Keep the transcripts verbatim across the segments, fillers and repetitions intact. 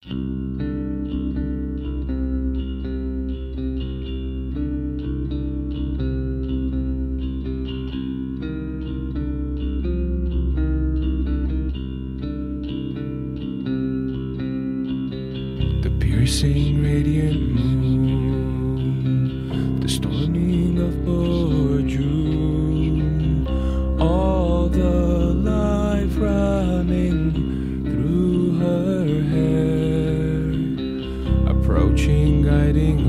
Piercing radiant moon, the storming of poor June, all the life running through her hair, approaching guiding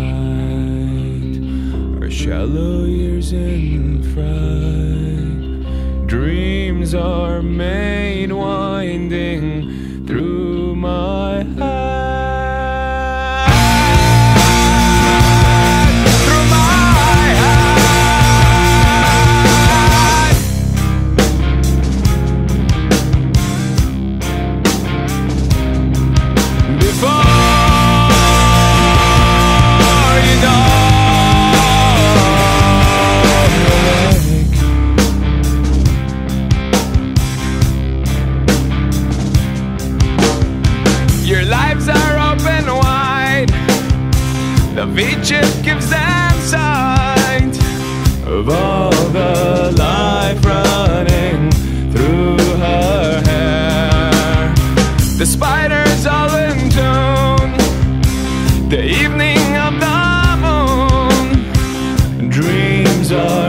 light, her shallow years in fright, dreams are made winding through my heart. Your lives are open wide. The V-chip gives them sight of all the life running through her hair. The spiders all in tune, the evening of the moon. Dreams are